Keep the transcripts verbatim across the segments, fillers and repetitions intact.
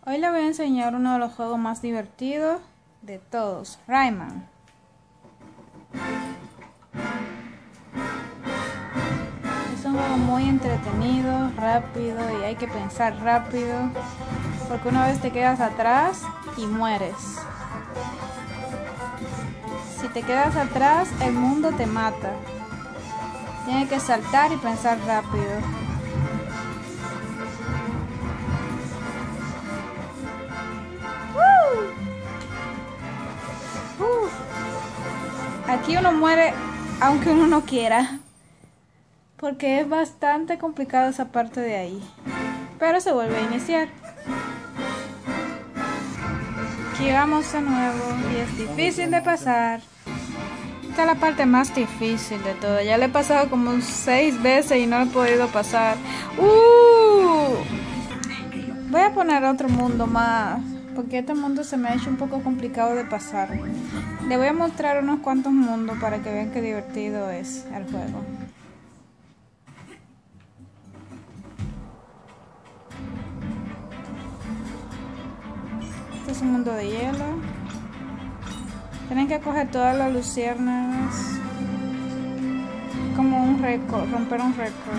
Hoy le voy a enseñar uno de los juegos más divertidos de todos, Rayman. Es un juego muy entretenido, rápido y hay que pensar rápido porque una vez te quedas atrás y mueres. Si te quedas atrás, el mundo te mata. Tienes que saltar y pensar rápido. Aquí uno muere aunque uno no quiera, porque es bastante complicado esa parte de ahí, pero se vuelve a iniciar. Aquí vamos de nuevo y es difícil de pasar. Esta es la parte más difícil de todo. Ya le he pasado como seis veces y no he podido pasar. Uh, voy a poner otro mundo más, porque este mundo se me ha hecho un poco complicado de pasar. Le voy a mostrar unos cuantos mundos para que vean qué divertido es el juego. Este es un mundo de hielo. Tienen que coger todas las luciérnagas. Como un récord, romper un récord.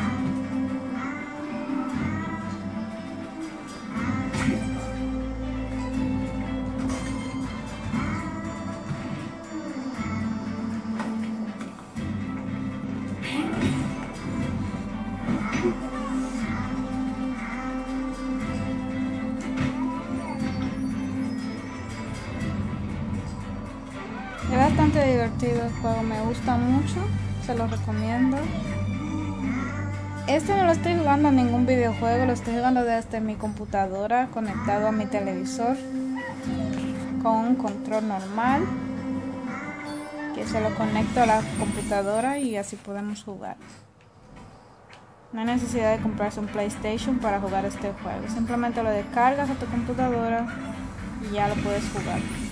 Es bastante divertido el juego, me gusta mucho, se lo recomiendo. Este no lo estoy jugando en ningún videojuego, lo estoy jugando desde mi computadora, conectado a mi televisor, con un control normal, que se lo conecto a la computadora y así podemos jugar. No hay necesidad de comprarse un PlayStation para jugar este juego, simplemente lo descargas a tu computadora y ya lo puedes jugar.